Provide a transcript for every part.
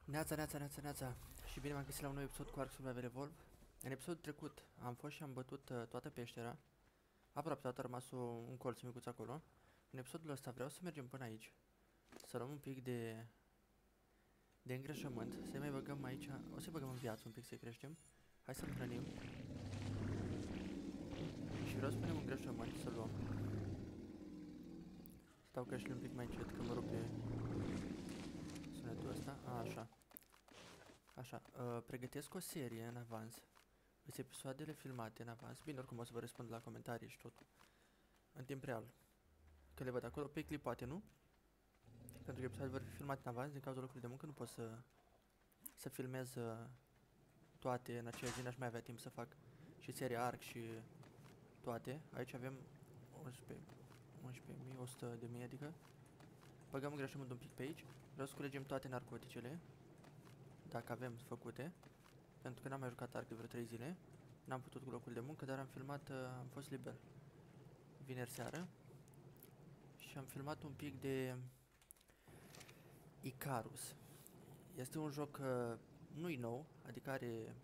Neața și bine m-am găsit la un nou episod cu Ark Survival Evolve. În episodul trecut am fost și am bătut toată peștera. Aproape toată, a rămas un colț micuț acolo. În episodul ăsta vreau să mergem până aici, să luăm un pic de îngrășământ, să mai băgăm aici, o să băgăm în viață un pic să creștem. Hai să-l hrănim. Și vreau să punem îngrășământ, să luăm. Stau căștile un pic mai încet, că mă rupe sunetul ăsta. Așa. Așa, pregătesc o serie în avans. Sunt episoadele filmate în avans. Bine, oricum o să vă răspund la comentarii și tot. În timp real. Că le văd acolo, pe clip poate nu. Pentru că episoadele vor fi filmate în avans, din cauza locului de muncă nu pot să filmez toate în aceeași zi, n-aș mai avea timp să fac și seria Ark și toate. Aici avem 11.100 de mii, adică băgăm îngrășământ un pic pe aici. Vreau să culegem toate narcoticele, dacă avem făcute. Pentru că n-am mai jucat Ark de vreo 3 zile. N-am putut cu locul de muncă, dar am filmat, am fost liber vineri seară. Și am filmat un pic de Icarus. Este un joc, nu-i nou, adică are...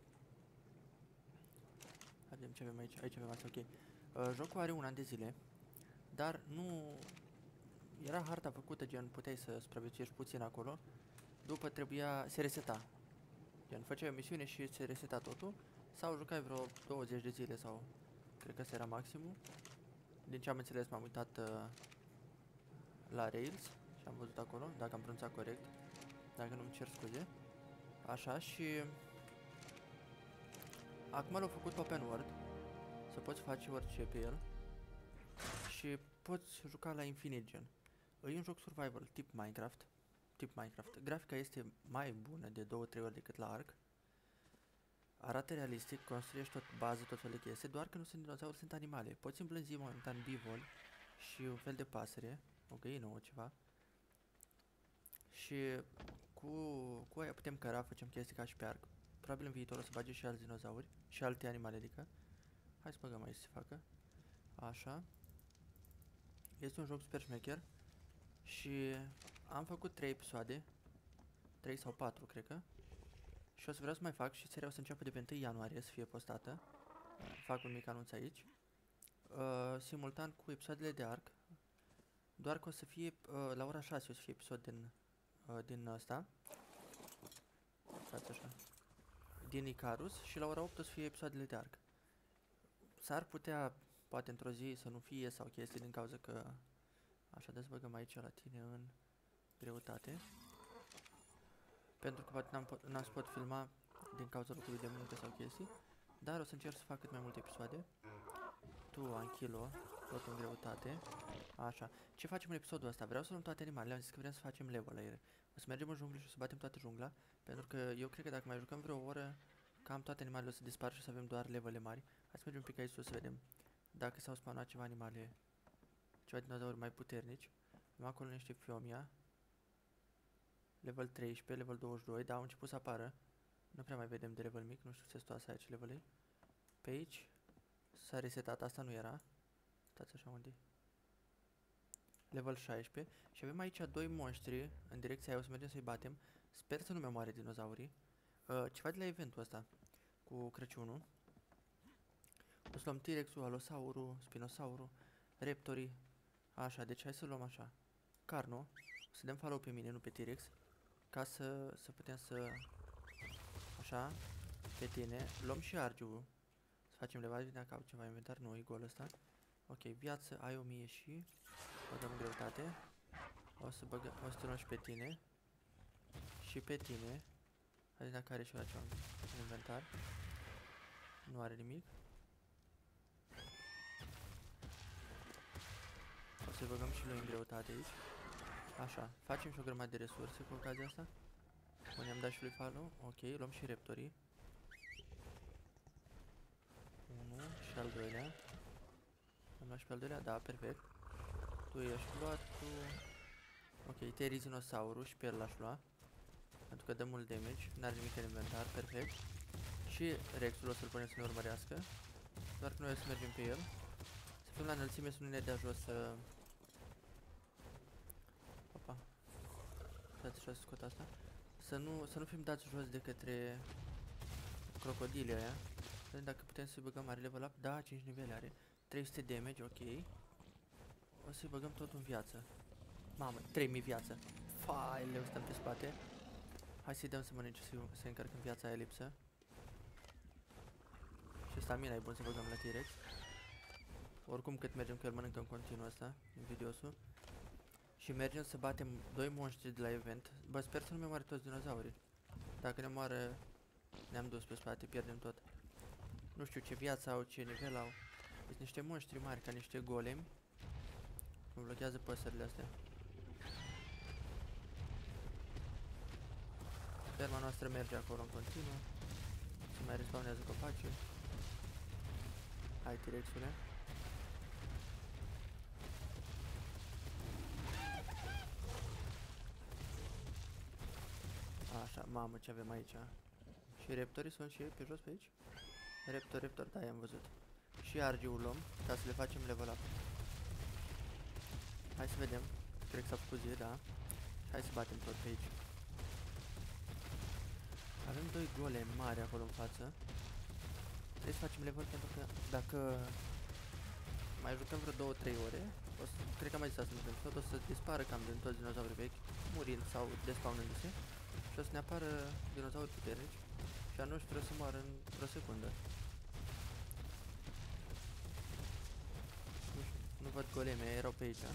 Vedem ce avem aici, aici avem asta, ok. Jocul are un an de zile, dar nu... Era harta făcută, gen, puteai să supraviețuiești puțin acolo. După se reseta. Gen, făceai o misiune și se reseta totul. Sau jucai vreo 20 de zile sau... Cred că ăsta era maximul. Din ce am înțeles m-am uitat la Rails și am văzut acolo, dacă am pronunțat corect. Dacă nu-mi cer scuze. Așa, și... Acum l-au făcut open world. Să poți face orice pe el. Și poți juca la infinit, gen. E un joc survival tip Minecraft. Grafica este mai bună de 2-3 ori decât la Ark. Arată realistic, construiești tot bază, tot fel de chestii, doar că nu sunt dinozauri, sunt animale. Poți îmblânzi momentan bivoli și un fel de pasăre, o găină o ceva. Și cu aia putem căra, facem chestii ca și pe Ark. Probabil în viitor o să bage și alți dinozauri și alte animale, adică. Hai să băgăm aici să se facă. Așa. Este un joc super șmecher. Și am făcut 3 episoade. 3 sau 4, cred că. Și o să vreau să mai fac și seria o să înceapă de pe 1 ianuarie să fie postată. Fac un mic anunț aici. Simultan cu episoadele de Ark. Doar că o să fie la ora 6 o să fie episod din ăsta. Stați așa. Din Icarus și la ora 8 o să fie episoadele de Ark. S-ar putea, poate într-o zi să nu fie sau chestii din cauza că... Așa, de să băgăm aici la tine în greutate. Pentru că poate n-am să pot filma din cauza locului de muncă sau chestii. Dar o să încerc să fac cât mai multe episoade. Tu, Anchilo, tot în greutate. Așa. Ce facem în episodul ăsta? Vreau să luăm toate animalele. Am zis că vrem să facem level la ele. O să mergem în junglă și o să batem toată jungla. Pentru că eu cred că dacă mai jucăm vreo oră, cam toate animalele o să dispară și o să avem doar levele mari. Hai să mergem un pic aici sus să vedem dacă s-au spawnat ceva animale, ceva dinozauri mai puternici. Avem acolo niște fiomia. Level 13, level 22, da, au început să apară. Nu prea mai vedem de level mic, nu știu ce stoase aici level-ui. Pe aici s-a resetat, asta nu era. Stați așa unde. Level 16. Și avem aici 2 monștri în direcția aia, o să mergem să-i batem. Sper să nu mi moare dinozaurii. Ceva de la eventul ăsta cu Crăciunul. O să luăm T-Rex-ul, Allosaurul, Spinosaurul, Raptorii. Așa, deci hai să luăm așa. Carno. O să dăm follow pe mine, nu pe T-Rex. Ca să putem să... Așa, pe tine. Luăm și argiul. Să facem level, dacă au ceva inventar. Nu, e gol ăsta. Ok, viață, ai 1000 și... Băgăm greutate. O să te luăm și pe tine. Și pe tine. Hai dacă are și ceva în inventar. Nu are nimic. O să băgăm și lui în greutate aici. Așa, facem și o grămadă de resurse cu ocazia asta. Bun, i-am dat și lui follow. Ok, luăm și raptorii. 1 și al doilea. Am luat și pe al doilea? Da, perfect. Tu ești luat, tu... Ok, Terizinosaurus și pe el l-aș lua. Pentru că dă mult damage, n-are nimic în inventar, perfect. Și Rexul o să-l punem să ne urmărească. Doar că noi o să mergem pe el. Să fim la înălțime, să nu ne dea jos să... Opa. Stați așa să scot asta. să nu fim dați jos de către crocodile aia. Vedem dacă putem să-i băgăm, are level up? Da, 5 nivele are. 300 damage, ok. O să-i băgăm tot în viață. Mamă, 3000 viață. Fai, leu, stăm pe spate. Hai să-i dăm să mănânce, să încărcăm viața aia lipsă. Și stamina e bun să băgăm la T-Rex. Oricum cât mergem cu el mănâncă în continuu ăsta, invidiosul. Și mergem să batem 2 monștri de la event. Bă, sper să nu ne moare toți dinozaurii. Dacă ne moară, ne-am dus pe spate, pierdem tot. Nu știu ce viață au, ce nivel au. Sunt niște monștri mari, ca niște golemi. Îmi blochează păsările astea. Ferma noastră merge acolo în continuu. Se mai respawnează copacii. Hai, T-Rex-ule. Așa, mamă, ce avem aici. Și raptorii sunt și ei pe jos pe aici? Raptor, da, i-am văzut. Și argiul luăm, ca să le facem level up. Hai să vedem. Cred că s-a făcut zi, da. Hai să batem tot pe aici. Avem 2 gole mari acolo în față. Trebuie să facem level pentru că dacă mai jucăm vreo 2-3 ore, cred că am mai zis asta, tot o să dispară cam din toți dinozaurii vechi, murind sau despawnându-se. Și o să ne apară dinozauri puternici și a noștri trebuie să moară într-o secundă. Nu văd goleme, erau pe aici.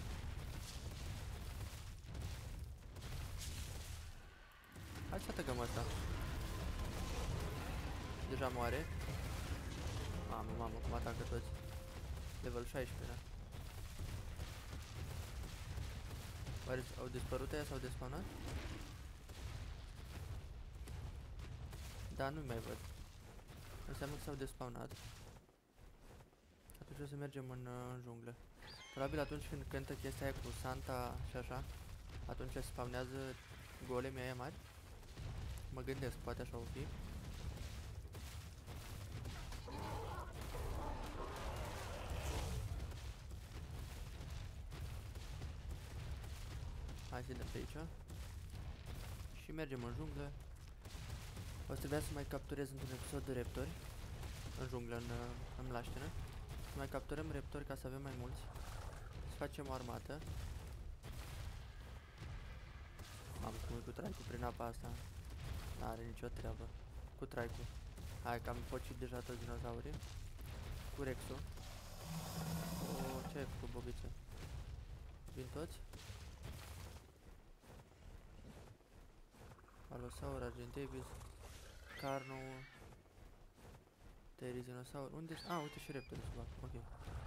Hai să atacăm asta. Deja moare. Mamă, cum atacă toți. Level 16, da. Oare au dispărut aia sau despawnat? Da, nu-i mai văd. Înseamnă că s-au despawnat. Atunci o să mergem în junglă. Probabil atunci când cântă chestia aia cu Santa și așa, atunci se spawnează golemii aia mari. Mă gândesc, poate așa o fi. Hai să dăm pe aici. Și mergem în junglă. O să trebuia să mai capturez într-un episod de raptori. În junglă, în mlaștină. Să mai capturăm raptori ca să avem mai mulți. Să facem o armată. Mamă, cum e cu traicu prin apa asta. N-are nicio treabă. Cu traicu. Hai că am pocit deja toți dinozaurii. Cu Rexul. O, ce ai făcut, bobiță? Vin toți? Allosaur, Argentavis, Carno, Therizinosaur. Unde? Ah, uite și Raptor să fac. Ok.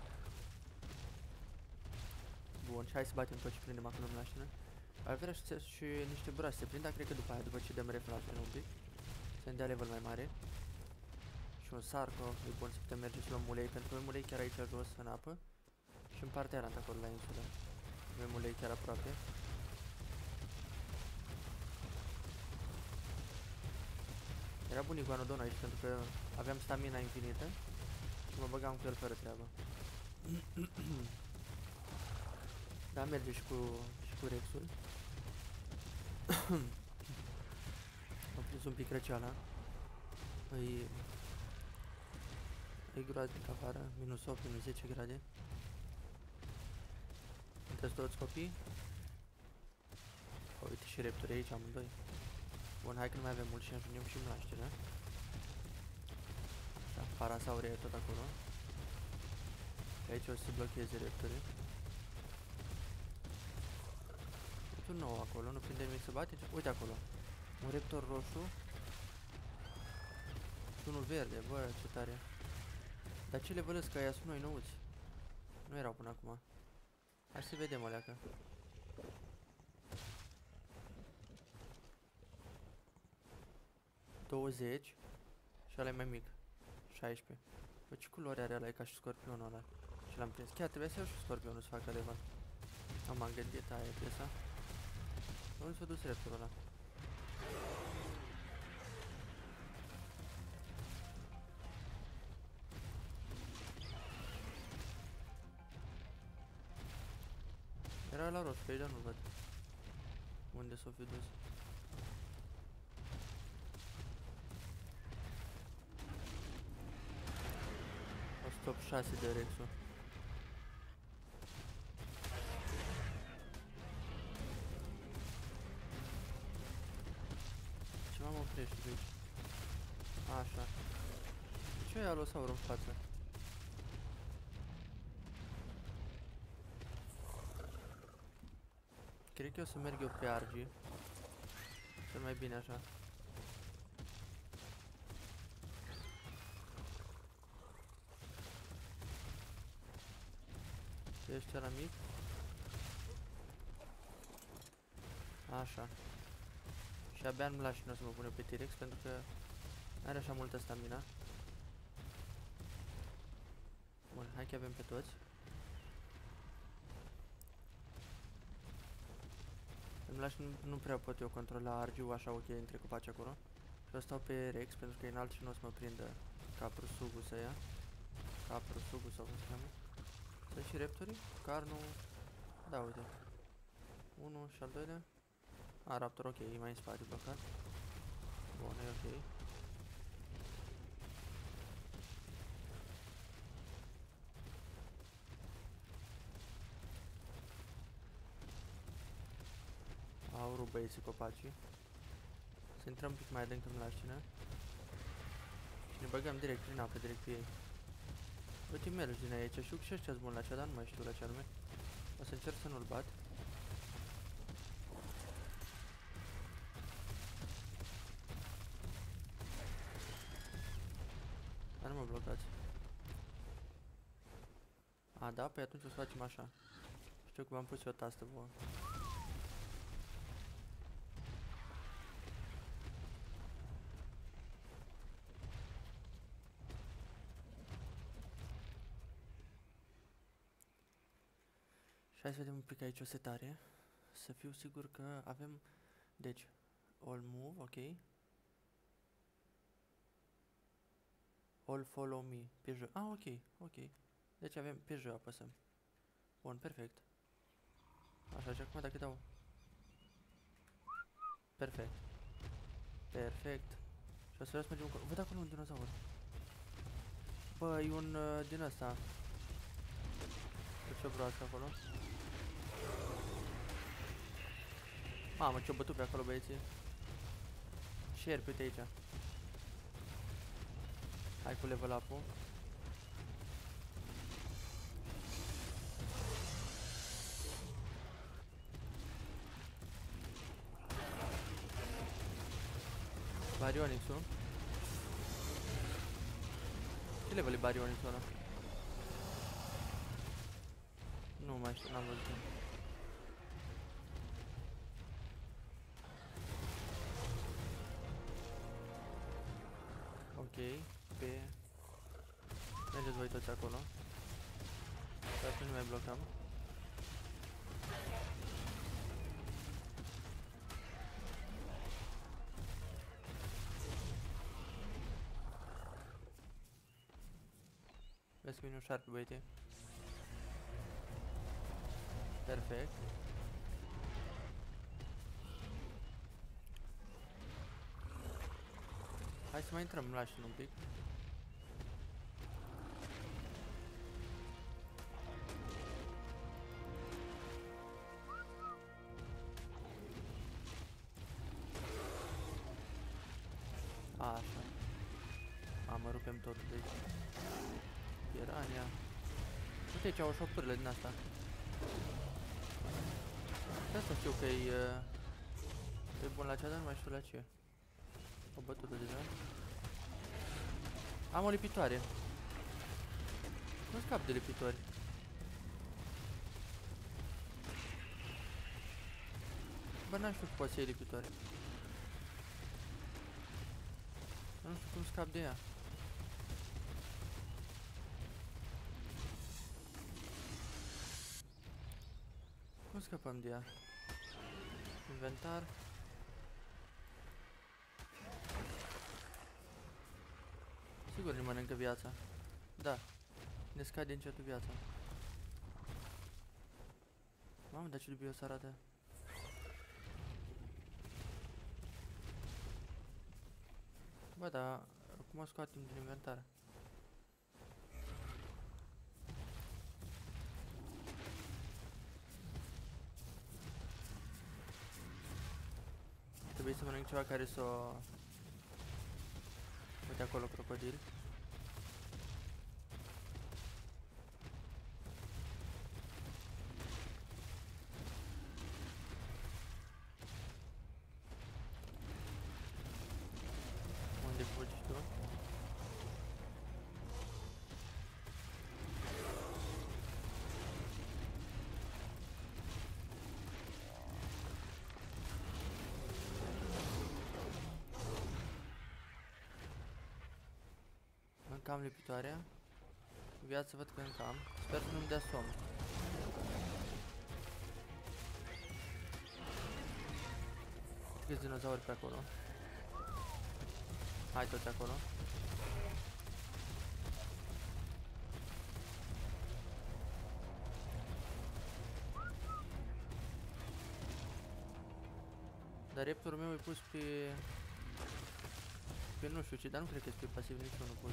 Bun, și hai să batem tot ce prindem acolo în mașină. Ar vrea și niște burași să se prind, dar cred că după aia, după ce dăm reflașele un pic, să-mi dea level mai mare. Și un sarco, e bun să putem merge și luăm mulei, pentru că avem mulei chiar aici jos în apă. Și în partea aia acolo la insulă. Avem mulei chiar aproape. Era bun Iguanodon aici pentru că aveam stamina infinită și mă băgam cu el fără treabă. Da, merge și cu Rexul. Am prins un pic răceala. E groaznic afară, minus 8, minus 10 grade. Sunteți toți copii? O, uite și raptori aici amândoi. Bun, hai că nu mai avem mult și ajungem și mlaștele. Așa, Parasaur e tot acolo. Și aici o să se blocheze raptorii. Uite un nou acolo, nu prinde nimic să bate. Uite acolo, un raptor roșu și unul verde, bă, ce tare. Dar ce le vălesc, că aia sunt noi nouți. Nu erau până acum. Hai să vedem aleacă. $20 și ăla e mai mic. 16. Bă, ce culoare are ăla, e ca și scorpionul ăla. Și l-am prins. Chiar trebuia să iau și scorpionul să facă level. Nu m-am gândit, aia e piesa. Unde s-a dus raptorul ăla? Era la roșu, pe aici, dar nu văd. Unde s-o fi dus? top 6 de Rexul. Ce m-am oprește de aici? Așa. Ce e alosaurul în față? Cred că o să merg eu pe Argi. Cel mai bine așa. Ești ăla mic. Așa. Și abia nu-mi lași și nu o să mă pune pe T-Rex pentru că are așa multă stamina. Bun, hai că avem pe toți. Îmi lași, nu prea pot eu controla Argiu așa ok între copaci acolo. Și o stau pe Rex pentru că e înalt și nu o să mă prindă Caprusugu să ia. Caprusugu sau cum se cheamă. Sunt și Raptorii? Carnu. Da, uite. 1 și al doilea. A, Raptor, ok, e mai în spate blocat. Bun, e ok. Au rupt băieții copacii. Să intrăm un pic mai adânc în laștină. Și ne băgăm direct prin apă, direct pe ei. Uite, mergi din aici și ăștia-s buni la cea, dar nu mai știu la ce anume. O să încerc să nu-l bat. Dar nu mă blocați. A, da? Păi atunci o să facem așa. Știu că v-am pus eu o tastă vouă. Și hai să vedem un pic aici o setare. Să fiu sigur că avem... Deci, all move, ok. All follow me, pe J. Ah, ok, ok. Deci avem pe J, apăsăm. Bun, perfect. Așa, și acum dacă dau... Perfect. Perfect. Și o să vreau să mergem acolo. Văd acolo un dinozaur. Bă, e un din ăsta. Ce broască acolo. Mamă, ce-o bătut pe acolo, băieții. Share, uite aici. Hai cu level up-ul. Baryonyx-ul. Ce level e Baryonyx-ul ăla? Nu mai știu, n-am văzut. Ok, pe... Mergeți voi toți acolo. Și atunci nu mai blocăm. Vezi că vine un sharp, băiete. Perfect. Hai să mai intrăm în lașin un pic. Așa. Mă rupem totul de aici. Pirania. Uite aici au șopurile din asta. De asta știu că e bun la cea, dar nu mai știu la ce. O bătută deja. Am o lipitoare. Nu scap de lipitori. Bă, n-am știu că poți să iei lipitoare. Nu știu cum scap de ea. Cum scăpăm de ea? Inventar. Sigur ne mănâncă viața. Da. Ne scade încetul viața. Mamă, dar ce dubios arată. Bă, dar cum o scoatem din inventar? să mănânc ceva care să o... Uite acolo crocodil. Unde fugi tu? Încam lipitoarea. Viață văd că încam. Sper să nu-mi dea somn. Câți dinozauri pe acolo? Hai toți acolo. Dar reptorul meu e pus pe nu știu ce, dar nu cred că e pe pasiv niciunul pus.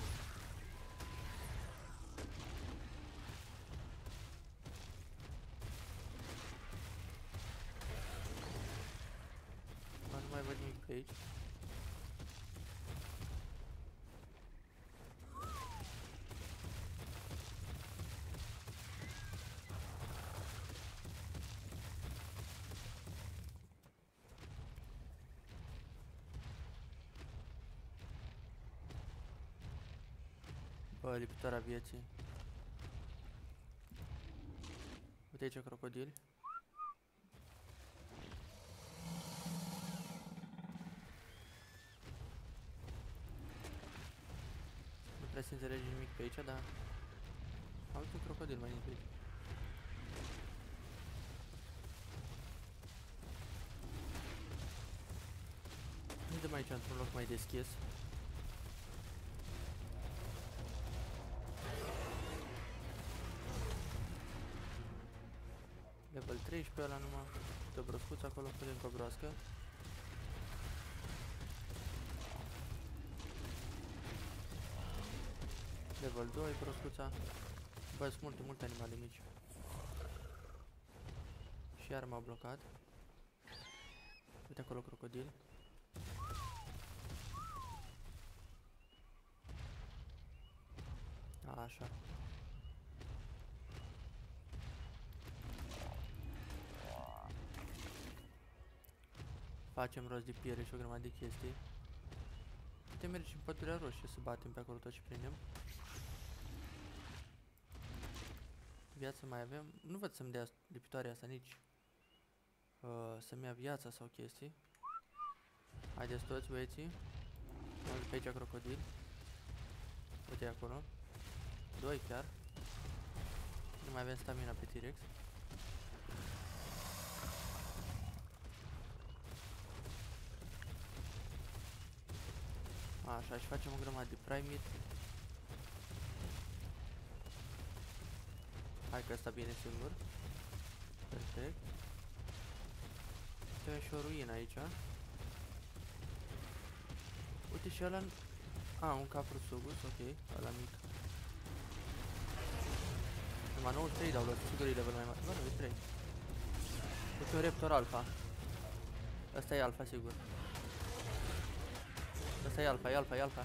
Nu mai văd nimic pe aici. Bă, lipitoarea vieții. Uite aici crocodil. Nu prea se înțelege nimic pe aici, dar... Am un crocodil mai pe aici. Ne dăm aici într-un loc mai deschis. Level 13 ăla numai. Dă broscuț acolo, putem cu o broască. Level 2, broscuța. Bă, sunt multe animale mici. Și iar m-a blocat. Uite acolo crocodil. Așa. Facem rost de piele și o grămadă de chestii. Putem merge în pădurea roșie să batem pe acolo tot ce prindem. Viață mai avem. Nu văd să-mi dea lipitoarea asta nici să-mi ia viața sau chestii. Haideți toți băieții. Am pe aici crocodil. Uite acolo. 2 chiar. Nu mai avem stamina pe T-Rex. Așa, și facem o grămadă de prime meat. Hai că ăsta bine singur. Perfect. Avem și o ruină aici. Uite și ăla... un caprusugus, ok, ăla mic. Numai 93 dau luat, sigur e level mai mare. Bă, nu, e 3. Uite un raptor alfa. Ăsta e alfa, sigur. Ăsta e alfa, e alfa, e alfa.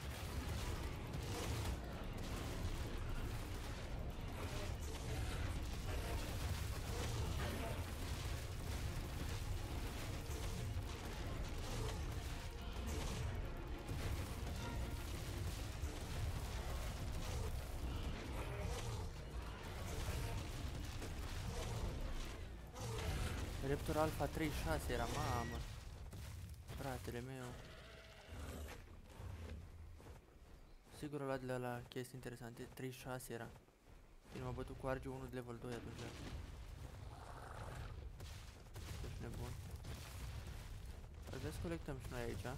Raptor Alpha 36 era, mamă. Fratele meu. Sigur ăla de la chestii interesante, 36 era. Bine, m-a bătut cu Arge 1 de level 2 atunci. Ești nebun. Haideți să colectăm și noi aici.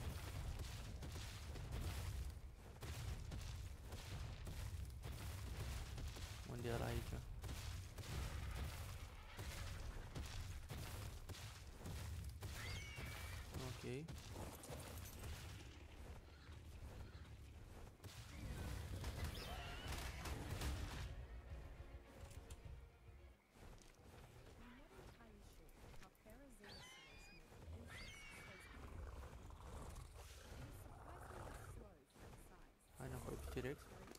Unde era aici? Ok. T-Rex.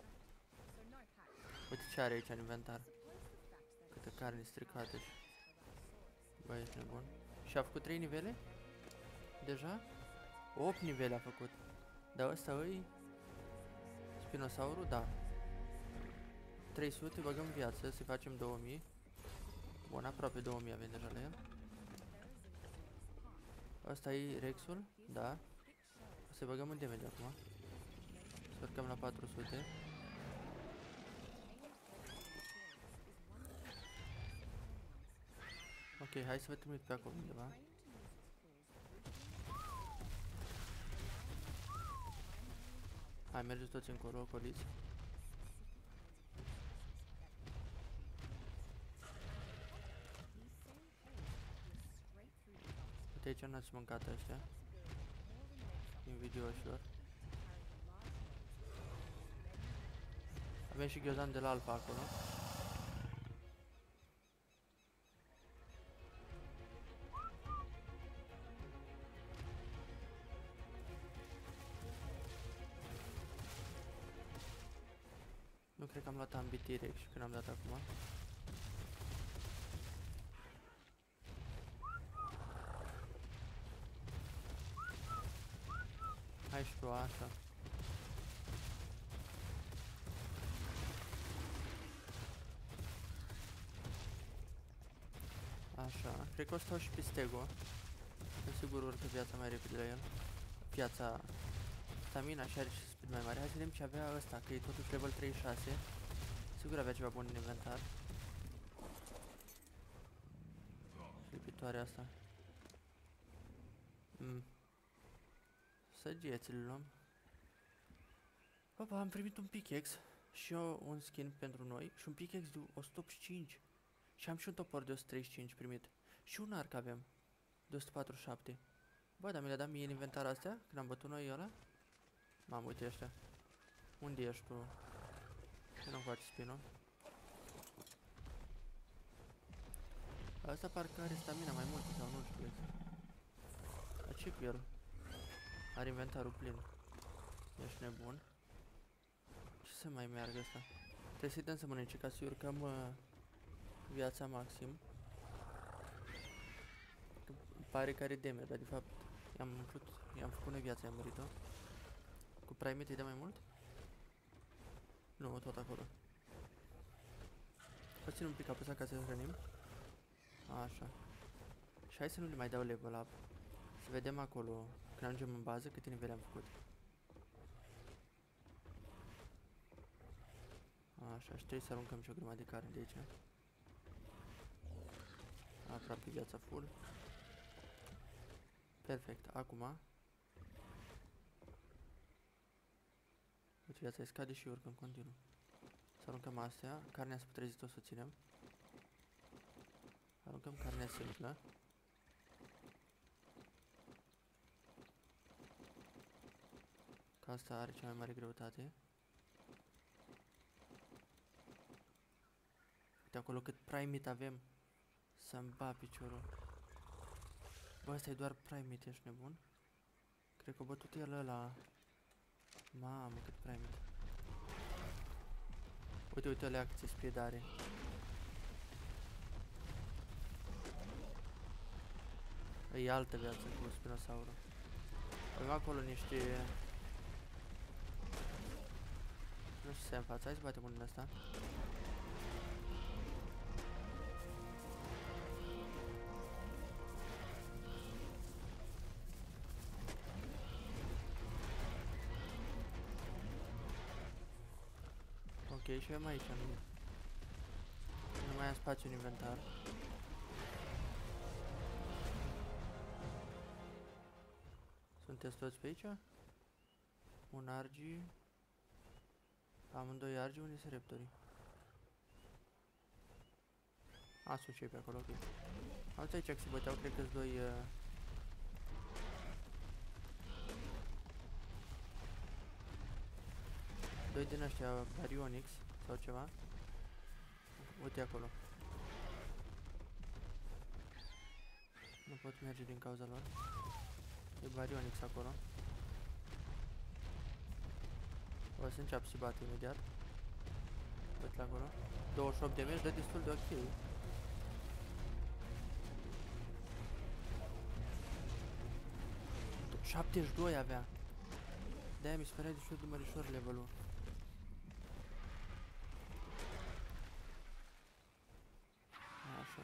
Uite ce are aici în inventar. Câte carne stricate și... Băi, ești nebun. Și a făcut 3 nivele? Deja? 8 nivele a făcut. Dar ăsta îi... Spinosaurul? Da. 300, băgăm viață, să facem 2000. Bun, aproape 2000 avem deja la el. Asta e Rexul, da. O să băgăm în damage acum. Să urcăm la 400. Ok, hai să vă trimit pe acolo undeva. Hai, mergeți toți încolo, ocoliți. Uite, aici n-ați mâncat ăștia. Invidioșilor. Avem și ghiozdan de la Alpha acolo. Nu cred că am luat ambii T-Rex și când am dat acum. Hai și tu, așa. Așa, cred că o stau și pe Stego. Sigur urcă viața mai repede la el. Viața, stamina și are și speed mai mare. Hai să vedem ce avea ăsta, că e totuși level 36. Sigur avea ceva bun în inventar. Lipitoarea asta. Săgeți-l luăm. Opa, am primit un pickaxe și eu un skin pentru noi și un pickaxe de 185. Și am și un topor de 135 primit. Și un arc avem de 147. Bă, dar mi le-a dat mie în inventar astea când am bătut noi ăla? Mamă, uite ăștia. Unde ești tu? Ce nu-mi faci spinul? Asta parcă are stamina mai mult sau nu știu. Dar ce cu el? Are inventarul plin. Ești nebun. Ce să mai meargă asta? Trebuie să-i dăm să mănânce ca să urcăm viața maxim. Pare că are damage, dar de fapt i-am făcut noi viața, i-am mărit-o. Cu Primate îi dă mai mult? Nu, tot acolo. O țin un pic apăsat ca să hrănim. Așa. Și hai să nu le mai dau level up. Să vedem acolo, când ajungem în bază, câte nivele am făcut. Așa, și trebuie să aruncăm și o grămadă de carne de aici. Aproape viața full. Perfect, acum uite, viața îi scade și urcă în continuu. Să aruncăm astea, carnea spătrăzită o să o ținem. Aruncăm carnea simplă. Că asta are cea mai mare greutate. Uite acolo cât Primate avem. Să-mi bat piciorul. Bă, ăsta e doar Primate, ești nebun? Cred că a bătut el ăla. Mamă, cât Primate. Uite, uite, alea câte speed are. E altă viață cu Spinosaurul. Avem acolo niște... Nu știu să ia în fața, hai să batem unul ăsta. Ok, și avem aici, nu mai am spațiu în inventar. Sunteți toți pe aici? Un argi. Amândoi argi, unii sunt reptorii. A, sunt cei pe acolo, ok. Alți aici că se băteau, cred că-s doi... Doi din ăștia Baryonyx sau ceva. Uite acolo. Nu pot merge din cauza lor. E Baryonyx acolo. O să înceap și bate imediat. Uite la acolo. 28 de meci, dă destul de ok. 72 avea. De-aia mi se părea destul de mărișor levelul. Așa.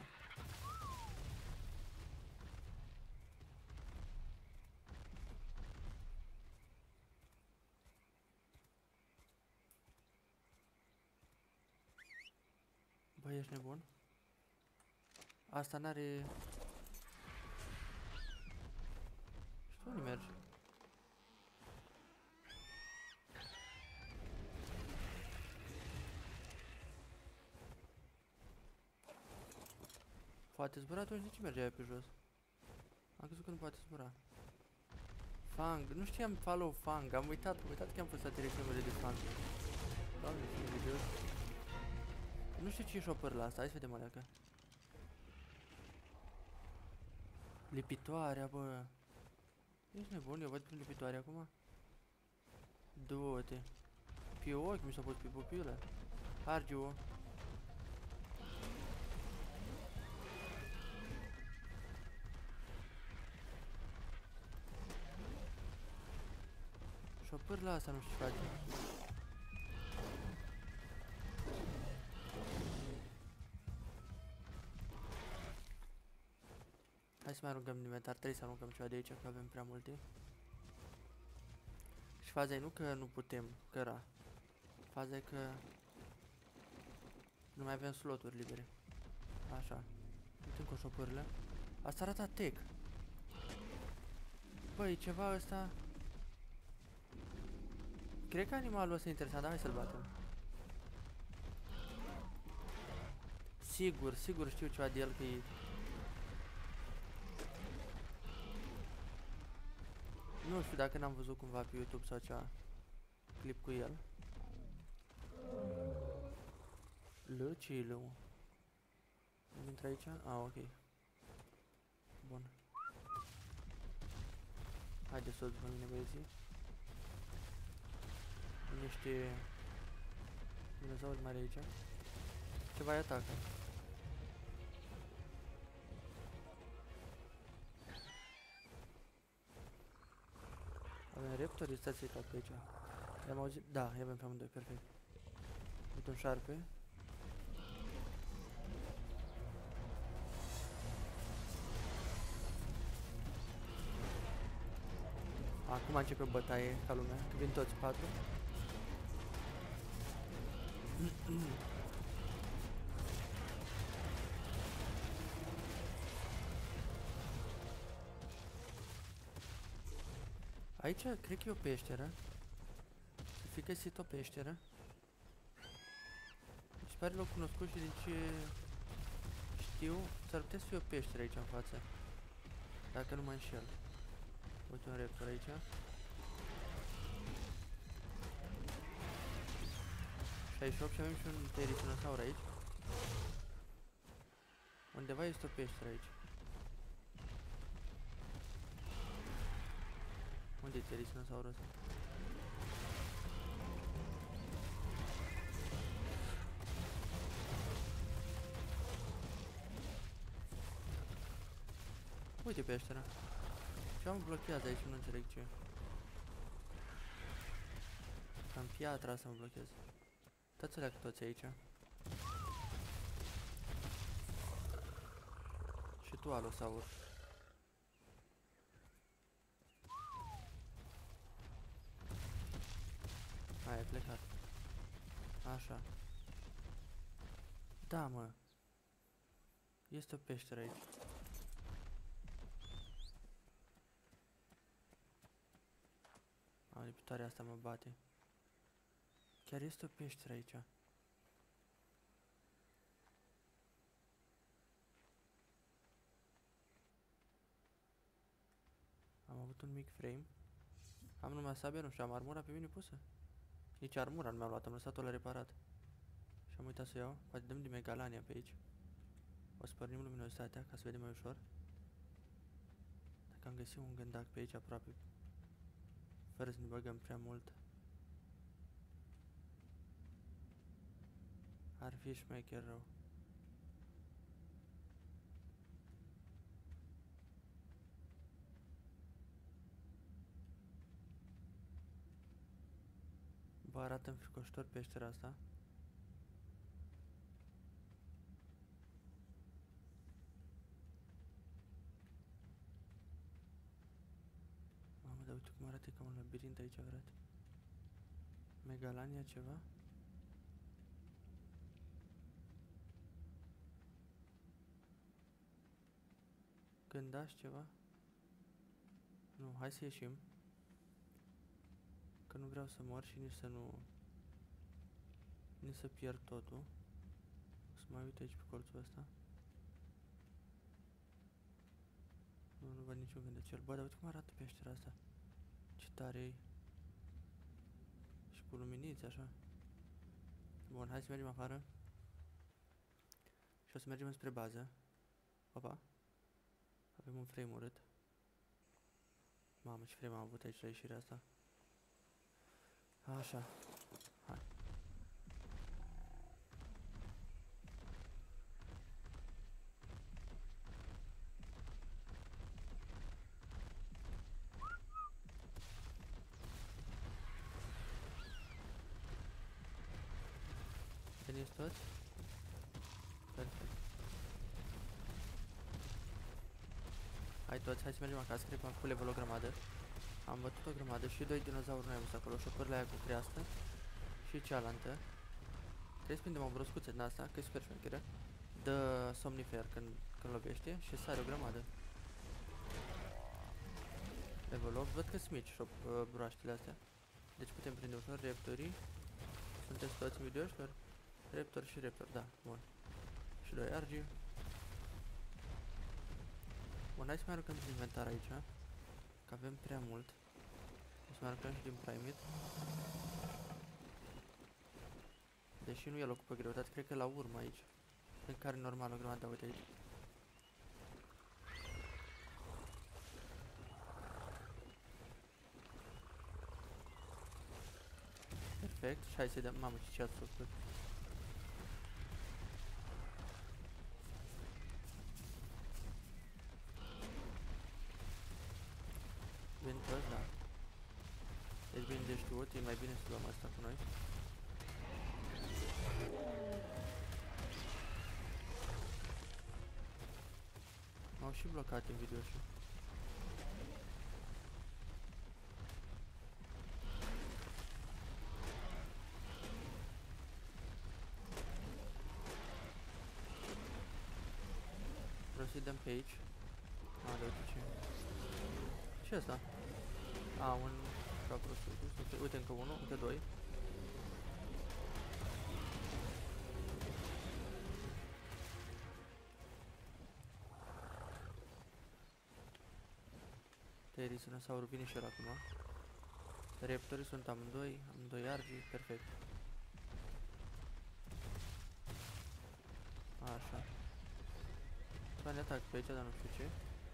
Băi, ești nebun? Asta n-are... Și unde mergi? Poate zbura atunci, de ce mergeai pe jos? Am crezut că nu poate zbura. Fang, nu știam follow Fang, am uitat că am pus toate reclamele de Fang. Doamne, ce invidios. Nu știu ce e shopper la asta, hai să vedem aleacă. Lipitoarea, bă. Ești nebun, eu văd prin lipitoare acum. Du-te. Pe ochi mi s-a pus pe pupilă. Arge-o. Shopper la asta nu știu ce face. Hai să mai aruncăm în inventar, trebuie să aruncăm ceva de aici, că avem prea multe. Și faza e nu că nu putem căra. Faza e că nu mai avem sloturi libere. Așa. Uităm cu shopările. Asta arată tech. Băi, ceva ăsta... Cred că animalul ăsta e interesant, dar hai să-l batem. Sigur știu ceva de el, că e... Nu știu dacă n-am văzut cumva pe YouTube sau ceva clip cu el. Ce e lău? Intră aici? Ok. Bun. Haideți să o după mine, băieții. Niște dinozauri mari aici. Ceva-i atacă. Avem reptori, stați pe aici. I-am auzit? Da, i-avem pe amândoi, perfect. Uite un șarpe. Acum începe bătaie ca lumea, că vin toți patru. Aici cred că e o peșteră. Să fi găsit o peșteră. Mi se pare loc cunoscut și din ce știu, s-ar putea să fie o peșteră aici în față. Dacă nu mă înșel. Uite un raptor aici. Și avem și un terisinosaur aici. Undeva este o peșteră aici. Unde e terisinosaurul ăsta? Uite peștera. Ce-am blochează aici, nu înțeleg ce. Cam piatra să mă blochez. Dați-o cu toți aici. Și tu, alosaur. Hai, e plecat. Așa. Da, mă. Este o peșteră aici. Lipitoarea asta mă bate. Chiar este o peșteră aici. Am avut un mic frame. Am numai sabia, nu știu, am armura pe mine pusă. Nici armura nu mi-am luat, am lăsat-o la reparat. Și am uitat să iau. Poate dăm de megalania pe aici. O să pornim luminositatea ca să vedem mai ușor. Dacă am găsit un gândac pe aici aproape, fără să ne băgăm prea mult. Ar fi șmecher rău. Bă, arată înfricoșător peștera asta. Mamă, dar uite cum arată ca un labirint aici, frate. Megalania ceva? Gândași ceva? Nu, hai să ieșim. Că nu vreau să mor și nici să nu... Nici să pierd totul. O să mai uit aici pe colțul ăsta. Nu văd niciun gândăcel. Bă, dar uite cum arată peștera asta. Ce tare e. Și cu luminiți așa. Bun, hai să mergem afară. Și o să mergem spre bază. Opa. Avem un frame urât. Mamă, ce frame am avut aici la ieșirea asta. Așa. Hai. Veniți toți? Perfect. Hai toți, hai să mergem acasă, cred că am făcut level o grămadă. Am bătut o grămadă și 2 dinozauri noi am văzut acolo, șopârla aia cu creastă și cealaltă. Trebuie să prindem o broscuță din asta, că e super șmecheră. Dă somnifer când lovește și sare o grămadă. Level 8, văd că sunt mici broaștele astea. Deci putem prinde ușor raptorii. Sunteți toți invidioșilor? Raptor și raptor, da, bun. Și 2 argi. Bun, hai să mai aruncăm din inventar aici, că avem prea mult. O să mai aruncăm și din primate. Deși nu e locul pe greutate, cred că la urmă aici. În care normal o grămadă, uite aici. Perfect, și hai să-i dăm, mamă, ce ați făcut. Vin toți, da. Deci bine de știut, e mai bine să luăm asta cu noi. M-au și blocat în video și. Vreau să-i dăm pe aici. A, de uite ce. Ce asta? A, un caprosul. Uite încă unul, încă 2. Terizinosaurul vine și el acum. Raptorii sunt amândoi argi, perfect. Așa. Să ne atac pe aici, dar nu știu ce.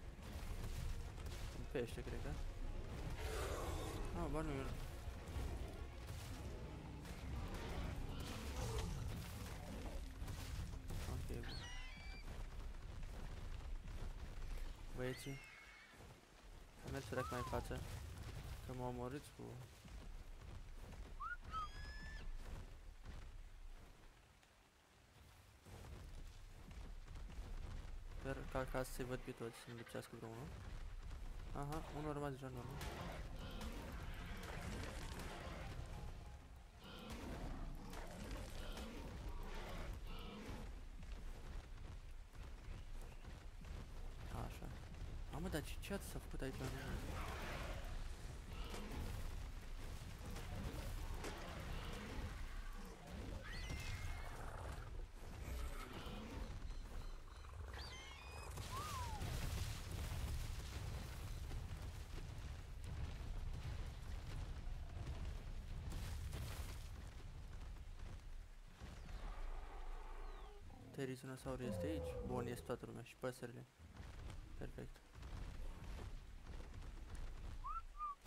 Un pește, cred că. Ah, ba nu e. Ok. Băieții. Am mers sărac mai în față. Că m-au omorât cu... Sper ca acasă să-i văd pe toți, să nu lipsească vreunul. Aha, unul a rămas deja în urmă. Așa. Mamă, dar ce ați s-a făcut aici la noi? Terizinosaurul este aici? Bun, este toată lumea și păsările. Perfect.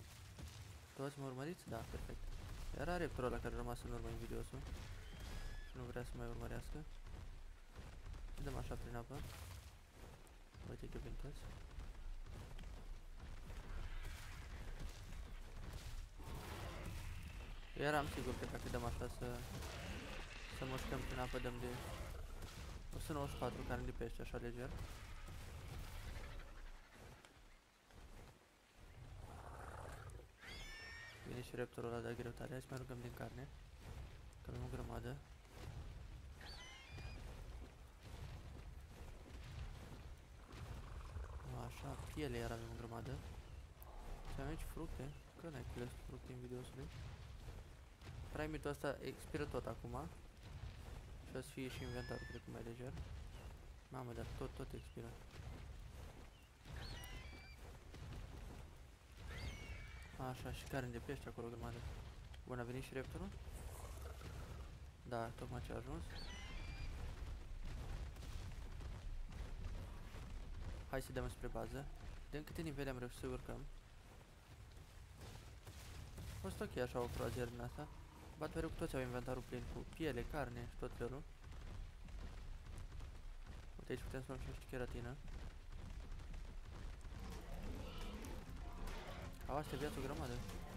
Toți mă urmăriți? Da, perfect. Era raptorul ăla care a rămas în urmă invidiosul. Și nu vrea să mai urmărească. Și dăm așa prin apă. Uite că vin toți. Eram sigur că dacă dăm așa să mușcăm prin apă, dăm de 194 carne de pește, așa leger. Vine și raptorul ăla de greutate. Hai să mai rugăm din carne, că avem o grămadă. Așa, piele iar avem o grămadă. Și avem aici fructe. Că n-ai cules fructe în videosul. Prime-ul ăsta expiră tot acum. Și o să fie și inventarul, cred că mai leger. Mamă, dar tot expiră. Așa, și carne de pește acolo o grămadă. Bun, a venit și raptorul? Da, tocmai ce a ajuns. Hai să dăm spre bază. De câte nivele am reușit să urcăm. A fost ok așa o croazieră din asta. Bat mereu că toți au inventarul plin cu piele, carne și tot felul. Uite, aici putem să luăm și niște cheratină. Au astea viață o grămadă.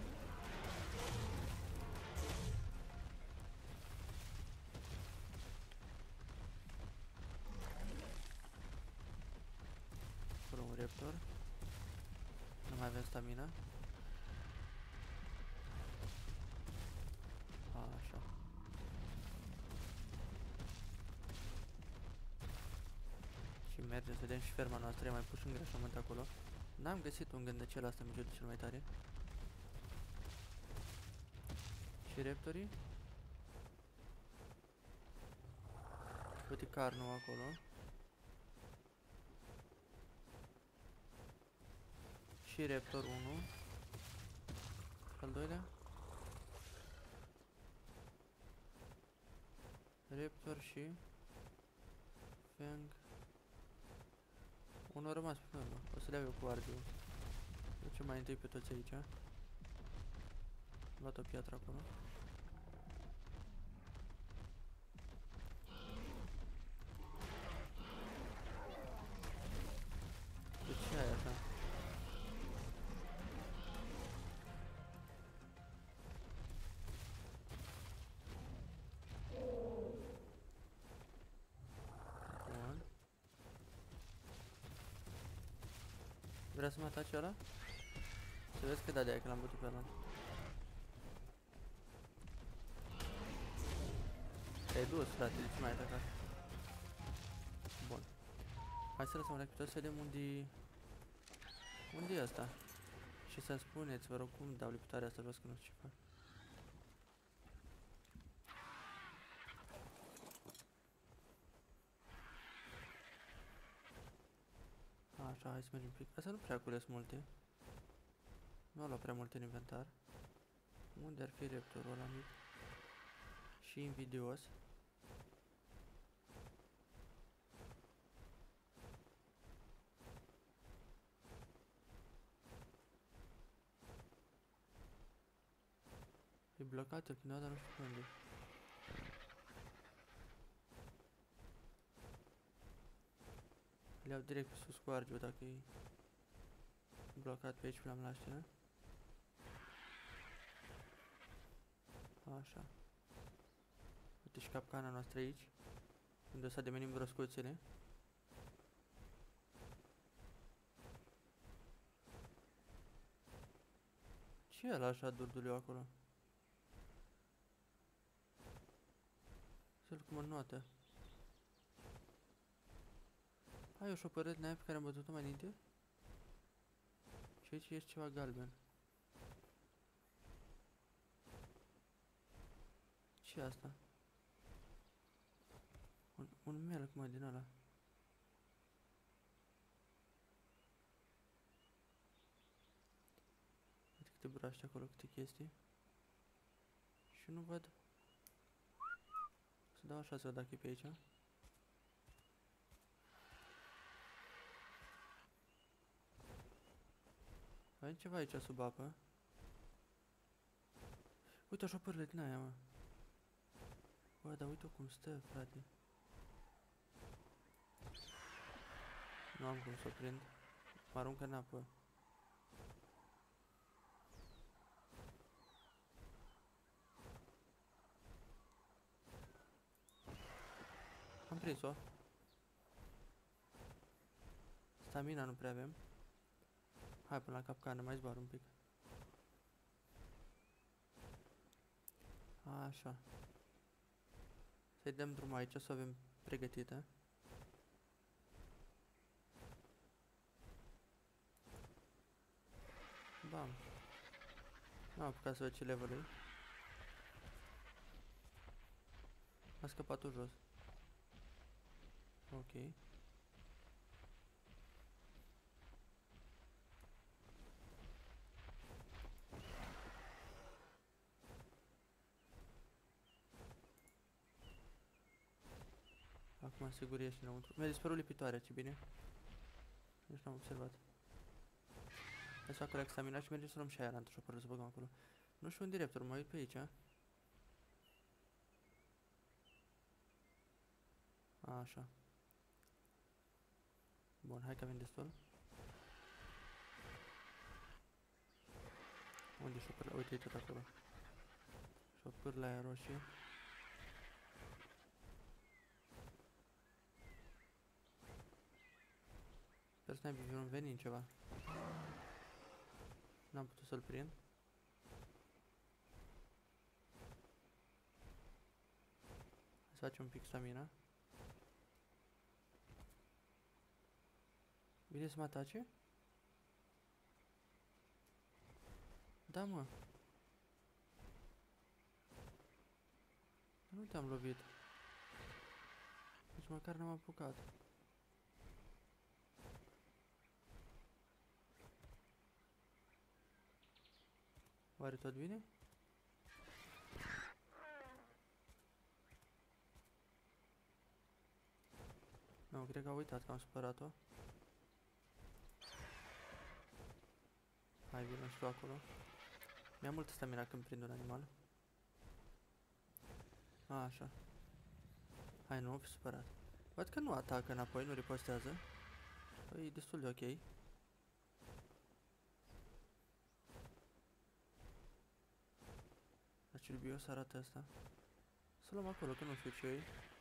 Acolo un raptor. Nu mai avem stamina. Așa. Și mergem să vedem și ferma noastră, i-am mai pus și îngrășământ acolo. N-am găsit un gândăcel asta în cel mai tare. Și raptorii. Uite carnul acolo. Și raptor 1. Al doilea. Raptor și Fang. Unul a rămas pe urmă. O să le iau eu cu argiul. Ducem mai întâi pe toți aici. Am luat o piatră acolo. De ce ai așa? Bun. Vrea să mă atace ăla? Să vezi că da de aia că l-am bătut pe ăla. Te-ai dus, frate, de ce m-ai atacat? Bun. Hai să lăsăm recrută să vedem unde e asta. Și să-mi spuneți, vă rog, cum dau liputarea asta, văd că nu știu ce fac. Așa, hai să mergem un pic. Asta nu prea cules multe. Nu am luat prea multe în inventar. Unde ar fi raptorul ăla mic? Și invidios. E blocat el când dar nu știu unde. Le iau direct pe sus cu argiu dacă e blocat pe aici pe la mlaștină. Așa. Uite și capcana noastră aici. Unde o să ademenim broscuțele. Ce e ăla așa durduliu acolo? Să-l cum o notă. Ai o șopărăt din aia pe care am bătut-o mai dinte? Și aici este ceva galben. Ce e asta? Un melc, mă, din ăla. Uite câte braște acolo, câte chestii. Și nu văd. Să dau așa să văd dacă e pe aici. Avem ceva aici sub apă. Uite o șopârle din aia, mă. Bă, dar uite cum stă, frate. Nu am cum să o prind. Mă aruncă în apă. Am prins-o. Stamina nu prea avem. Hai până la capcană, mai zboar un pic. Așa. Să-i dăm drumul aici, să o avem pregătită. Bam. N-am apucat să văd ce level e. A scăpat-o jos. Ok. Acum sigur ești înăuntru. Mi-a dispărut lipitoarea, ce bine. Nici n-am observat. Hai să fac corect stamina și mergem să luăm și aia Shopper să băgăm acolo. Nu știu un director, mă uit pe aici. Așa. Bun, hai că avem destul. Unde e shopper? Uite, e tot acolo. Shopper-le aia roșii. Sper să n-ai vreun venin ceva. N-am putut să-l prind. Să facem un pic stamina. Vine să mă atace? Da, mă. Nu te-am lovit. Nici măcar n-am apucat. Oare tot bine? Nu, cred că a uitat că am supărat-o. Hai, vină și tu acolo. Mi-a multă stamina când prind un animal. Așa. Hai, nu fi supărat. Văd că nu atacă înapoi, nu ripostează. Păi, e destul de ok. Dar ce dubios arată asta. Să luăm acolo, că nu știu ce e.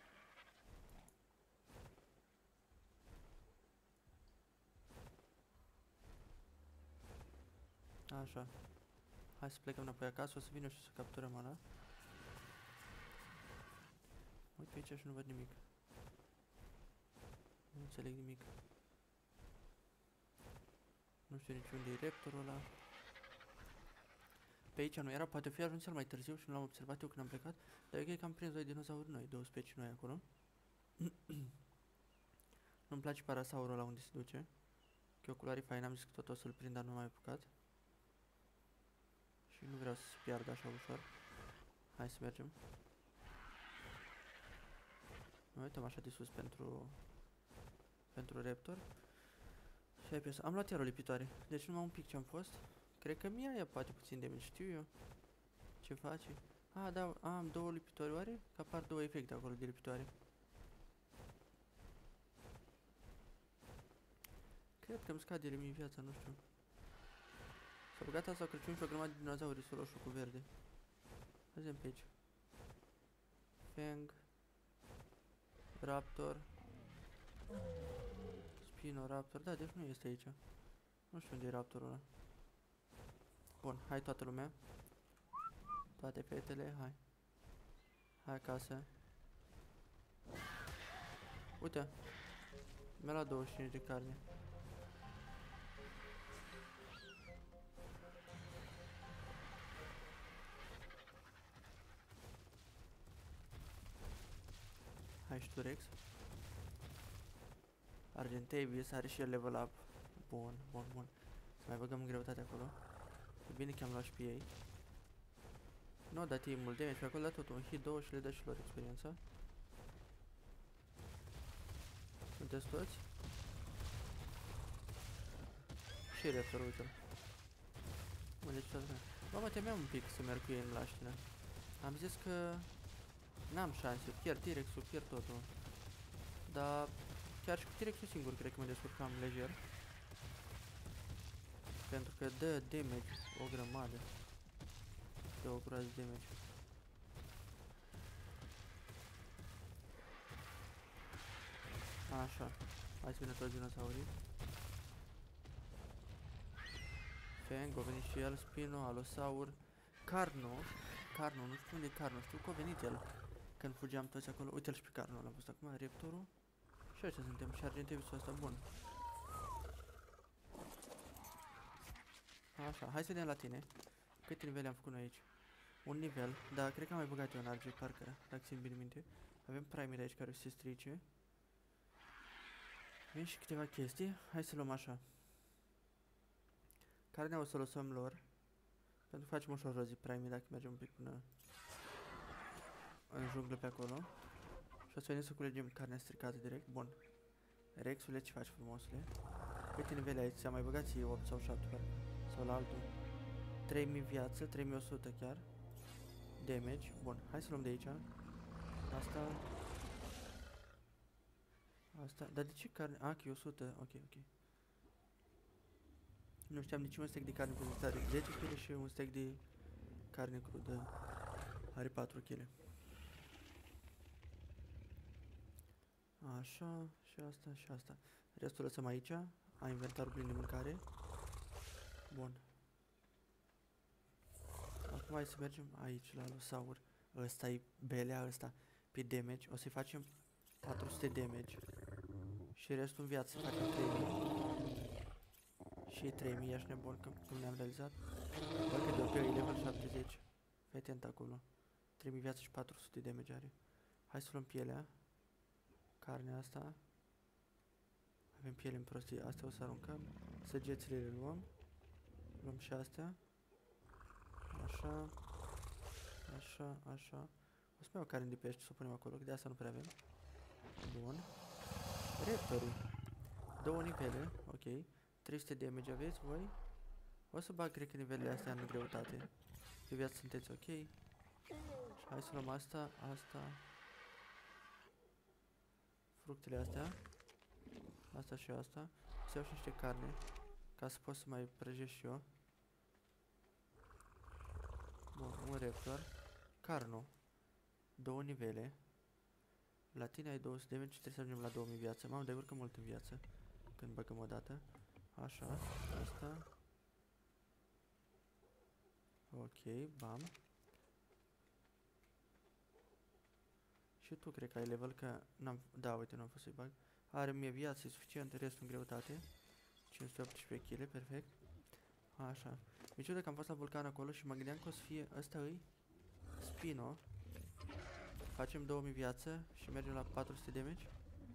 Așa. Hai să plecăm înapoi acasă, o să vină și să capturăm ăla. Uite pe aici și nu văd nimic. Nu înțeleg nimic. Nu știu nici unde e raptorul ăla. Pe aici nu era, poate fi ajuns cel mai târziu și nu l-am observat eu când am plecat. Dar eu cred că am prins doi dinozauri noi, două specii noi acolo. Nu-mi place parasaurul ăla unde se duce. Că o culoare faină, am zis că tot o să-l prind, dar nu m-am apucat. Și nu vreau să se piardă așa ușor. Hai să mergem. Mă uităm așa de sus pentru raptor. Și ai piesă. Am luat iar o lipitoare. Deci numai un pic ce am fost. Cred că mie aia poate puțin de mult, știu eu. Ce face? Ah, da, am două lipitoare, oare? Că apar două efecte acolo de lipitoare. Cred că îmi scade mie viața, nu știu. S-a băgat asta Crăciun și o grămadă de dinozauri su roșu cu verde. Vedem pe aici. Fang. Raptor. Spinoraptor. Da, deci nu este aici. Nu știu unde e raptorul ăla. Bun, hai toată lumea. Toate fetele, hai. Hai acasă. Uite. Mi-a luat 25 de carne. Hai și tu, Rex. Argentavis are și el level up. Bun, bun, bun. Să mai băgăm greutate acolo. E bine că am luat și pe ei. Nu au dat ei mult damage pe acolo, dar tot un hit, 2 și le dă și lor experiența. Sunteți toți? Și raptor, uite-l. Mă, deci toată lumea. Bă, mă temeam un pic să merg cu ei în laștină. Am zis că N-am șanse, pierd T-Rex-ul, pierd totul. Dar chiar și cu T-Rex-ul singur cred că mă descurcam lejer. Pentru că dă damage o grămadă. Dă o groază de damage. Așa. Hai să vină toți dinosaurii. Fang, a venit și el, Spino, Allosaur, Carno. Carno, nu știu unde e Carno, știu că a venit el. Când fugeam toți acolo, uite-l și pe Carno, l-am văzut acum, Raptorul. Și ăștia suntem, și Argentavisul ăsta, bun. Așa, hai să vedem la tine. Câte nivele am făcut noi aici? Un nivel, dar cred că am mai băgat eu în arge, parcă, dacă țin bine minte. Avem primele aici care o să se strice. Avem și câteva chestii, hai să luăm așa. Carnea o să o lăsăm lor. Pentru că facem ușor rozi primii dacă mergem un pic până în junglă pe acolo. Și o să venim să culegem carnea stricată direct. Bun. Rexule, ce faci frumosule? Câte nivele aici? Ți-am mai băgat ție 8 sau 7 parcă. Sau la altul. 3000 viață, 3100 chiar. Damage. Bun, hai să luăm de aici. Asta. Asta. Dar de ce carne? Ah, că e 100. Ok, ok. Nu știam nici un steak de carne crudă. 10 kg și un steak de carne crudă. Are 4 kg. Așa, și asta, și asta. Restul lăsăm aici. Am inventarul plin de mâncare. Bun. Acum hai să mergem aici, la Allosaur. Ăsta e belea ăsta. Pe damage. O să-i facem 400 damage. Și restul în viață facem 3000. Și 3000, ești nebun cum ne-am realizat. Bă, că de OP e level 70. Fii atent acolo. 3000 viață și 400 damage are. Hai să luăm pielea. Carnea asta. Avem piele în prostie. Astea o să aruncăm. Săgețile le luăm. Luăm și astea. Așa. Așa, așa. O să mai iau carne de pește să o punem acolo, că de asta nu prea avem. Bun. Raptorul. 2 nivele, ok. 300 damage aveți voi. O să bag, cred că nivelele astea în greutate. Pe viață sunteți ok. Și hai să luăm asta, asta. Fructele astea. Asta și asta. Să iau și niște carne. Ca să pot să mai prăjesc și eu. Bun, un raptor. Carno. 2 nivele. La tine ai 200 damage și trebuie să ajungem la 2000 viață. Mamă, dar urcă mult în viață când băgăm o dată. Așa, asta. Ok, bam. Și tu cred că ai level, că n-am... Da, uite, n-am fost să-i bag. Are 1000 viață, e suficient, restul în greutate. 518 kg, perfect. Așa. Niciodată că am fost la vulcan acolo și mă gândeam că o să fie... Ăsta îi Spino. Facem 2000 viață și mergem la 400 damage.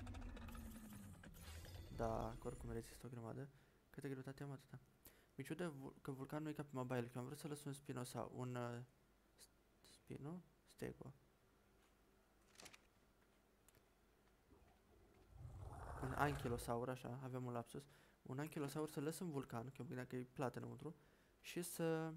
Da, că oricum rezistă o grămadă. Câtă greutate am atâta. Niciodată că vulcanul nu e ca pe mobile, că am vrut să lăs un Spino sau un... Spino? Stego. Un anchilosaur, așa, avem un lapsus. Un anchilosaur să lăs în vulcan, că eu mă gândeam că e plată înăuntru. Și să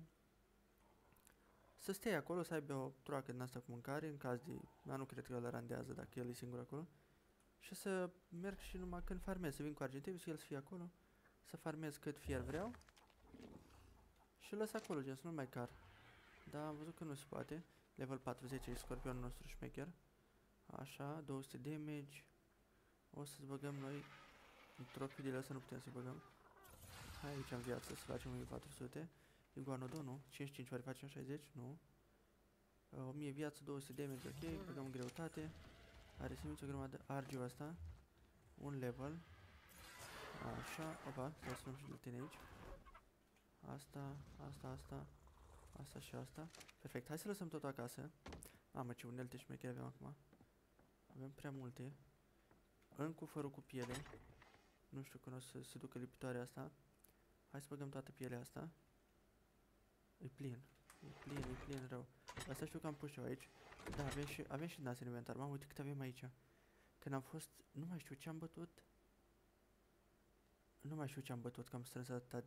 stea acolo, să aibă o troacă din asta cu mâncare, în caz de... Dar nu cred că el randează dacă el e singur acolo. Și să merg și numai când farmez, să vin cu Argentavius, el să fie acolo. Să farmez cât fier vreau. Și lăs acolo, gen, să nu mai car. Dar am văzut că nu se poate. Level 40 e scorpionul nostru șmecher. Așa, 200 damage. O să-ți băgăm noi în tropidile astea, nu putem să-i băgăm. Hai aici în viață să facem 1400. Iguanodon, nu? 55 ori facem 60? Nu. 1000 viață, 200 damage, ok. Băgăm în greutate. Are simți o grămadă argiu asta. Un level. Așa, opa, stai să luăm și de tine aici. Asta, asta, asta. Asta și asta. Perfect, hai să lăsăm totul acasă. Mamă, ce unelte șmechere avem acum. Avem prea multe. În cufărul cu piele. Nu știu când o să se ducă lipitoarea asta. Hai să băgăm toată pielea asta. E plin. E plin rău. Asta știu că am pus eu aici. Da, avem și nas în inventar. Mamă, uite cât avem aici. Când am fost... Nu mai știu ce am bătut. Nu mai știu ce am bătut, că am strâns atât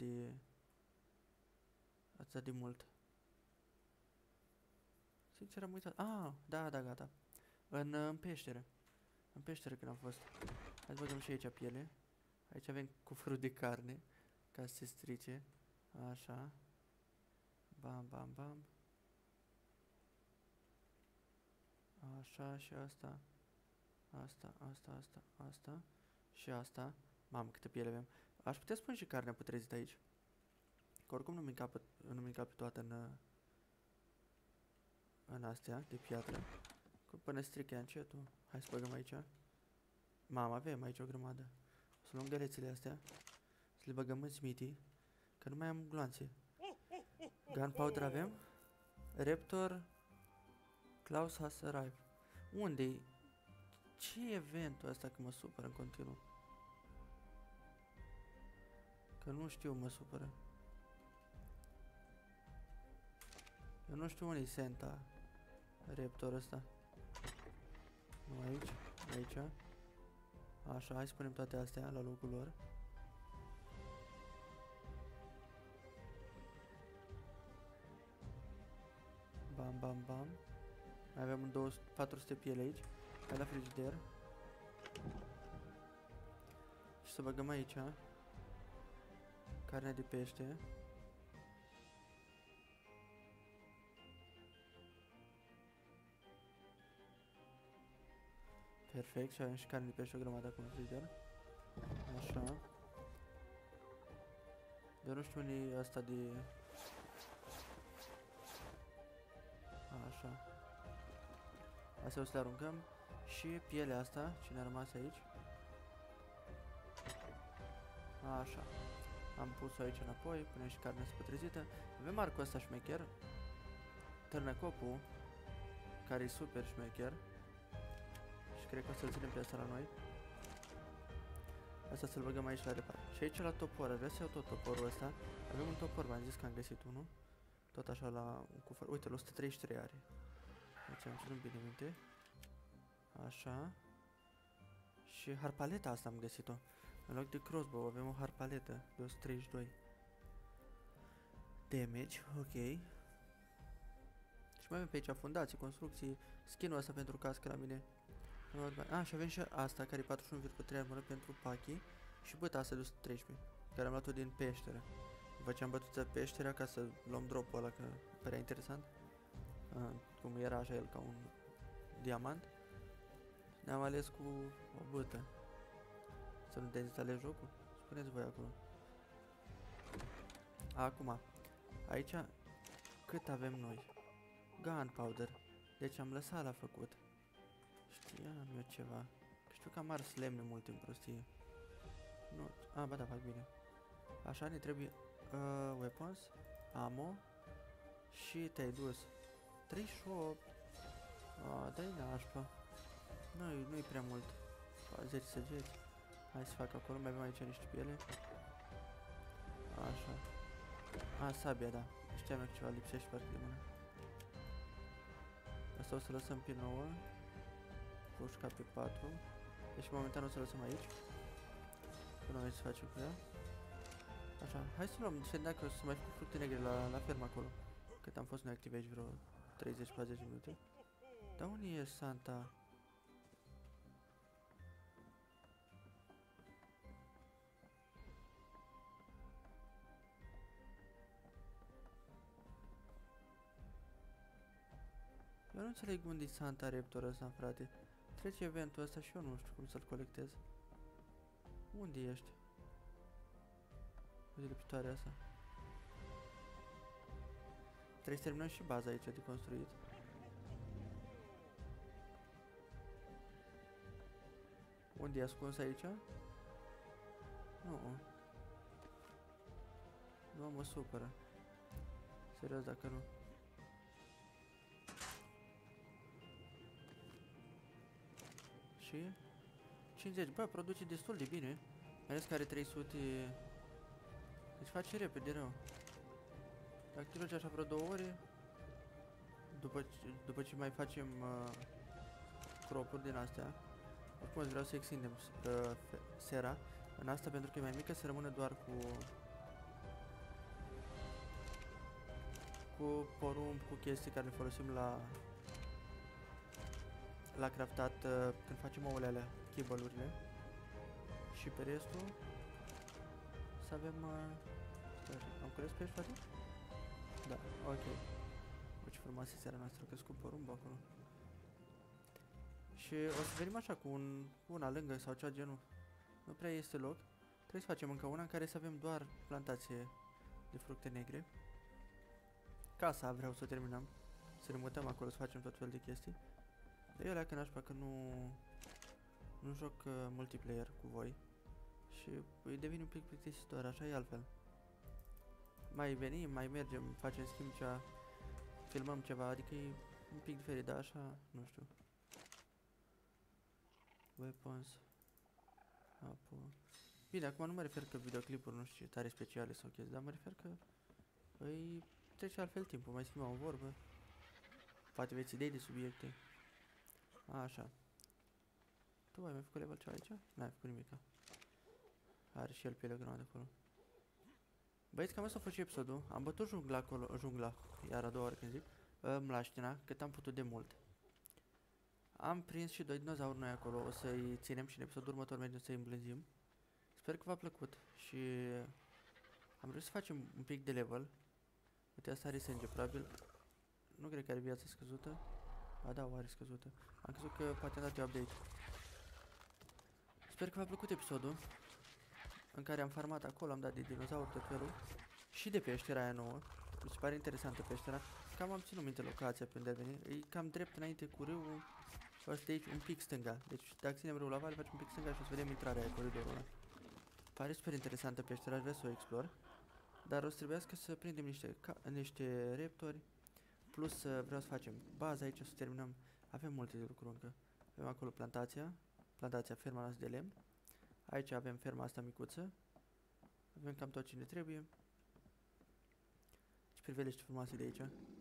de mult. Sincer am uitat. Ah, da, da, gata. În peșteră. În peșteră când am fost. Hai să băgăm și aici piele. Aici avem cufărul de carne. Ca să se strice. Așa. Bam, bam, bam. Așa și asta. Asta. Și asta. Mamă, câte piele avem. Aș putea spune și carnea putrezită aici. Că oricum nu mi pe toată în astea de piatră. Că până strică încetul. Hai să băgăm aici. Mamă, avem aici o grămadă. O să luăm gălețele astea. Să le băgăm în smithy. Că nu mai am gloanțe. Gunpowder avem. Raptor. Klaus has arrived. Unde-i? Ce e eventul ăsta că mă supără în continuu? Că nu știu, mă supără. Eu nu știu unde-i Santa Raptor ăsta. Nu aici, aici. Așa, hai să punem toate astea la locul lor. Bam, bam, bam. Mai avem 400 piele aici. Hai la frigider. Și să băgăm aici carnea de pește. Perfect, și avem și carne de pește o grămadă acum în frigider. Așa. Eu nu știu unde e asta de... Așa. Astea o să le aruncăm. Și pielea asta, ce ne-a rămas aici. Așa. Am pus-o aici înapoi, punem și carnea spătrezită. Avem arcul ăsta șmecher. Târnăcopul, care e super șmecher. Și cred că o să-l ținem pe asta la noi. Asta să-l băgăm aici la repar. Și aici la topor, vreau să iau tot toporul ăsta. Avem un topor, v-am zis că am găsit unul. Tot așa la un cufăr. Uite, la 133 are. Deci am ținut bine minte. Așa. Și harpaleta asta am găsit-o. În loc de crossbow avem o harpaletă de 132 damage, ok. Și mai avem pe aici fundații, construcții, skin-ul ăsta pentru cască la mine. Și avem și asta care e 41,3 armură pentru Paki. Și băta asta de 113, care am luat-o din peșteră. După ce am bătut peștera ca să luăm drop-ul ăla, că părea interesant. Cum era așa el ca un diamant. Ne-am ales cu o bătă. Să nu dezinstalez jocul? Spuneți voi acolo. Acum, aici cât avem noi? Gunpowder. Deci am lăsat la făcut. Știam eu ceva. Știu că am ars lemne mult în prostie. Nu. Ba da, fac bine. Așa ne trebuie weapons, ammo și te-ai dus. 38. Dă-i nașpa. Nu-i prea mult. 10 săgeți. Hai să fac acolo, mai avem aici niște piele. Așa. Sabia, da. Știam eu că ceva lipsește parcă de mână. Asta o să lăsăm pe 9. Pușca pe 4. Deci momentan o să lăsăm aici. Până noi să facem cu ea. Așa, hai să luăm, să vedem dacă o să mai fac fructe negre la fermă acolo. Cât am fost noi activi aici vreo 30-40 minute. Dar unde e Santa? Eu nu înțeleg unde e Santa Raptor ăsta, frate. Trece eventul ăsta și eu nu știu cum să-l colectez. Unde ești? Uite lipitoarea asta. Trebuie să terminăm și baza aici de construit. Unde e ascuns aici? Nu. Nu mă supără. Serios dacă nu. Și 50, bă, produce destul de bine. Mai ales că are 300. Deci face repede rău. Dacă te rogi așa vreo 2 ore, după ce mai facem crop-uri din astea. Oricum vreau să extindem sera în asta pentru că e mai mică, să rămână doar cu porumb, cu chestii care le folosim la la craftat când facem ouăle alea, chibălurile. Și pe restul să avem... stai așa, am cules pești, frate? Da, ok. Bă, ce frumoasă e seara noastră, a crescut porumb acolo. Și o să venim așa cu una lângă sau ceva genul. Nu prea este loc. Trebuie să facem încă una în care să avem doar plantație de fructe negre. Casa vreau să terminăm. Să ne mutăm acolo, să facem tot fel de chestii. Dar eu alea că nașpa că nu joc multiplayer cu voi. Și îi devin un pic plictisitor, așa e altfel. Mai venim, mai mergem, facem schimb ceva, filmăm ceva, adică e un pic diferit, dar așa, nu știu. Weapons. Apo. Bine, acum nu mă refer că videoclipuri nu știu ce tare speciale sau chestii, dar mă refer că îi trece altfel timpul, mai schimbăm o vorbă. Poate veți idei de subiecte. Așa. Tu ai mai făcut level ceva aici? N-ai făcut nimica. Are și el piele grămadă acolo. Băieți, cam asta a fost și episodul. Am bătut jungla acolo, iar a doua oară când zic, mlaștina, cât am putut de mult. Am prins și 2 dinozauri noi acolo, o să-i ținem și în episodul următor mergem să-i îmblânzim. Sper că v-a plăcut și am reușit să facem un pic de level. Uite, asta are sânge, probabil. Nu cred că are viața scăzută. Ba da, o are scăzută. Am crezut că poate am dat eu update. Sper că v-a plăcut episodul în care am farmat acolo, am dat de dinozauri tot felul și de peștera aia nouă. Mi se pare interesantă peștera. Cam am ținut minte locația pe unde a venit. E cam drept înainte cu râul. Ăsta de aici, un pic stânga. Deci dacă ținem râul la vale, facem un pic stânga și o să vedem intrarea aia, coridorul ăla. Pare super interesantă peștera, aș vrea să o explor. Dar o să trebuiască să prindem niște reptori. Plus vreau să facem baza aici, să terminăm. Avem multe de lucru încă. Avem acolo plantația, ferma noastră de lemn. Aici avem ferma asta micuță. Avem cam tot ce ne trebuie. Ce priveliște frumoase de aici.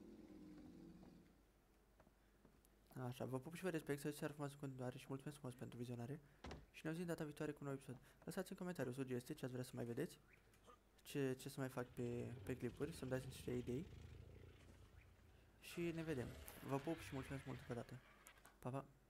Așa, vă pup și vă respect, să seara frumoasă în continuare și mulțumesc frumos pentru vizionare. Și ne auzim data viitoare cu un nou episod. Lăsați în comentariu sugestii ce ați vrea să mai vedeți. Ce să mai fac pe clipuri, să-mi dați niște idei. Și ne vedem. Vă pup și mulțumesc mult încă o dată. Pa, pa!